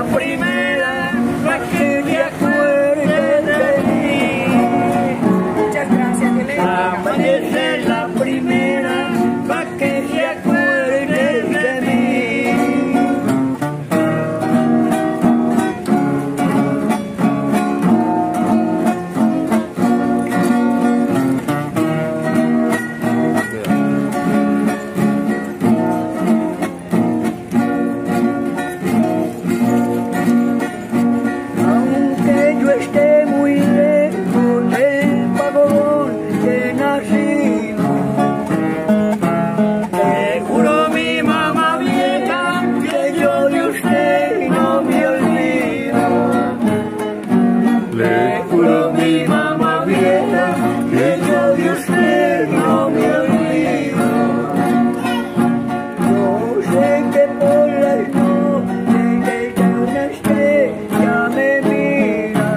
primera para que te acuerdes de mí. Muchas gracias, qué lindo. Samba es la primera para que te acuerdes de mí. Esté muy lejos del pabellón que nací. Le juro a mi mamá vieja que yo de usted no me olvido. Le juro a mi mamá vieja que yo de usted no me olvido. Yo sé que por las noches de una estrella me mira.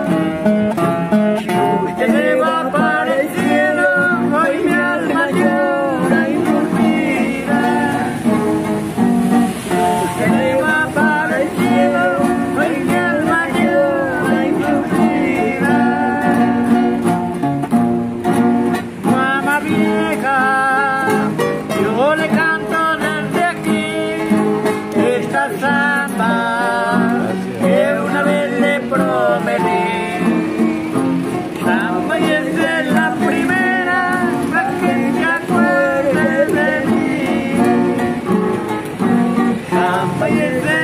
Yo le canto desde aquí esta samba que una vez le prometí. Samba y es de la primera para que te acuerdes de mí. Samba y es de